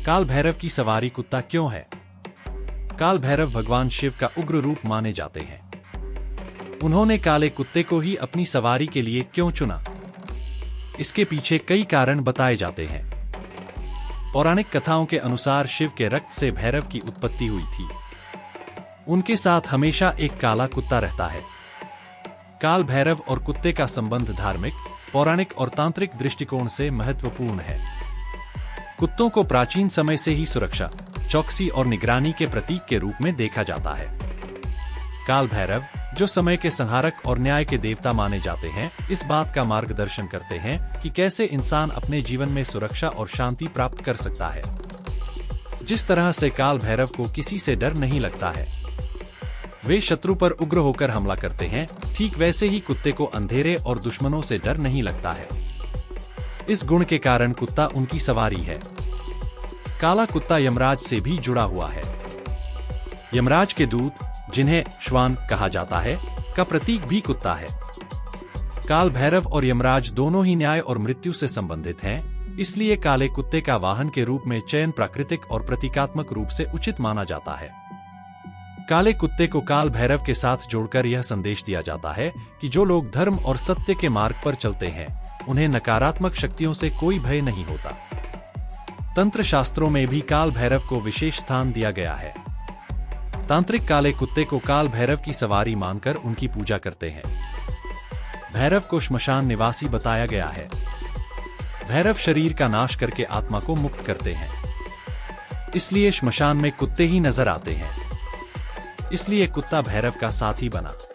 काल भैरव की सवारी कुत्ता क्यों है? काल भैरव भगवान शिव का उग्र रूप माने जाते हैं। उन्होंने काले कुत्ते को ही अपनी सवारी के लिए क्यों चुना? इसके पीछे कई कारण बताए जाते हैं। पौराणिक कथाओं के अनुसार शिव के रक्त से भैरव की उत्पत्ति हुई थी। उनके साथ हमेशा एक काला कुत्ता रहता है। काल भैरव और कुत्ते का संबंध धार्मिक, पौराणिक और तांत्रिक दृष्टिकोण से महत्वपूर्ण है। कुत्तों को प्राचीन समय से ही सुरक्षा, चौकसी और निगरानी के प्रतीक के रूप में देखा जाता है। काल भैरव, जो समय के संहारक और न्याय के देवता माने जाते हैं, इस बात का मार्गदर्शन करते हैं कि कैसे इंसान अपने जीवन में सुरक्षा और शांति प्राप्त कर सकता है। जिस तरह से काल भैरव को किसी से डर नहीं लगता है, वे शत्रु पर उग्र होकर हमला करते हैं, ठीक वैसे ही कुत्ते को अंधेरे और दुश्मनों से डर नहीं लगता है। इस गुण के कारण कुत्ता उनकी सवारी है। काला कुत्ता यमराज से भी जुड़ा हुआ है। यमराज के दूत, जिन्हें श्वान कहा जाता है, का प्रतीक भी कुत्ता है। काल भैरव और यमराज दोनों ही न्याय और मृत्यु से संबंधित हैं, इसलिए काले कुत्ते का वाहन के रूप में चयन प्राकृतिक और प्रतीकात्मक रूप से उचित माना जाता है। काले कुत्ते को काल भैरव के साथ जोड़कर यह संदेश दिया जाता है कि जो लोग धर्म और सत्य के मार्ग पर चलते हैं, उन्हें नकारात्मक शक्तियों से कोई भय नहीं होता। तंत्र शास्त्रों में भी काल भैरव को विशेष स्थान दिया गया है। तांत्रिक काले कुत्ते को काल भैरव की सवारी मानकर उनकी पूजा करते हैं। भैरव को श्मशान निवासी बताया गया है। भैरव शरीर का नाश करके आत्मा को मुक्त करते हैं, इसलिए श्मशान में कुत्ते ही नजर आते हैं। इसलिए कुत्ता भैरव का साथी बना।